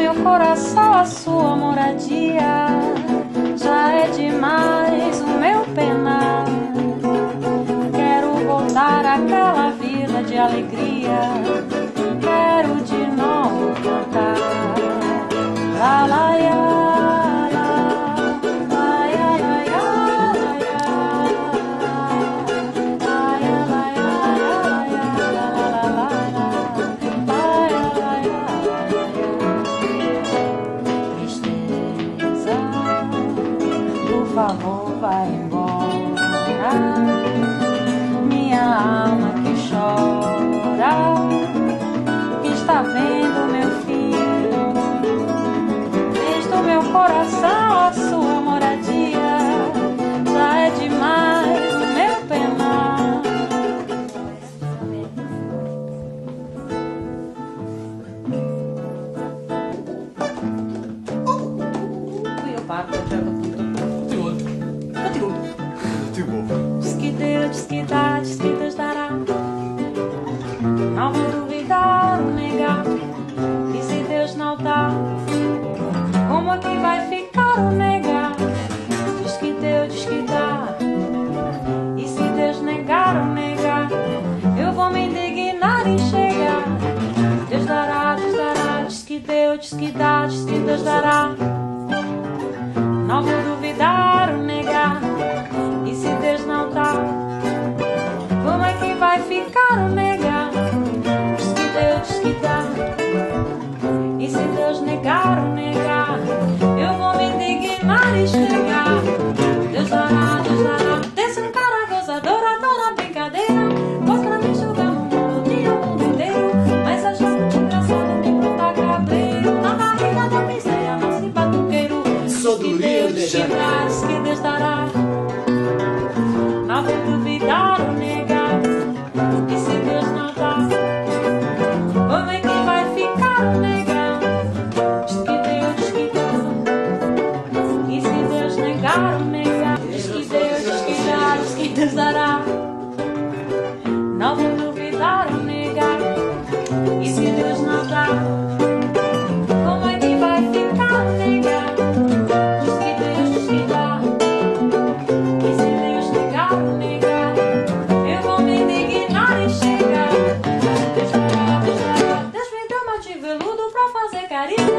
meu coração a sua moradia. Já é demais o meu penar. Quero voltar àquela vida de alegria. Quero de novo cantar. La la ya. Por favor, vai embora, minha alma que chora, que está vendo meu filho, fez do meu coração a sua moradia. Já é demais o meu penar. Fui eu paro pra jogar. Diz que Deus, diz que dá, diz que Deus dará. Não vou duvidar ou negar. E se Deus não dá, como é que vai ficar ou negar? Diz que Deus, diz que dá. E se Deus negar ou negar, eu vou me indignar e chegar. Deus dará, Deus dará. Diz que Deus, diz que dá, diz que Deus dará. Não vou duvidar ou negar. E se Deus não dá, como é que vai ficar ou negar? Diz que Deus, diz que dá. E se Deus negar ou negar, eu vou me indignar e chegar. Deus dará, Deus dará. Desce no cara gozadora, toda brincadeira. Mostra me jogar no mundo, dia o mundo inteiro. Mas a gente engraçada que planta cabreiro. Na barriga da miséria, nasce batuqueiro. Sou do Rio de Janeiro. Diz que Deus dará. Não vou duvidar ou negar. E se Deus não dá, como é que vai ficar ou negar? Diz que Deus, diz que dá. E se Deus negar ou negar? Diz que Deus, diz que dá. Diz que Deus dará. Não vou duvidar ou negar. E se Deus não dá, como é que vai ficar ou negar? Diz que Deus, diz que dá. E se Deus negar ou negar, eu vou me indignar e chegar. Deus dará, Deus dará. Deus me deu uma de veludo pra fazer carinho.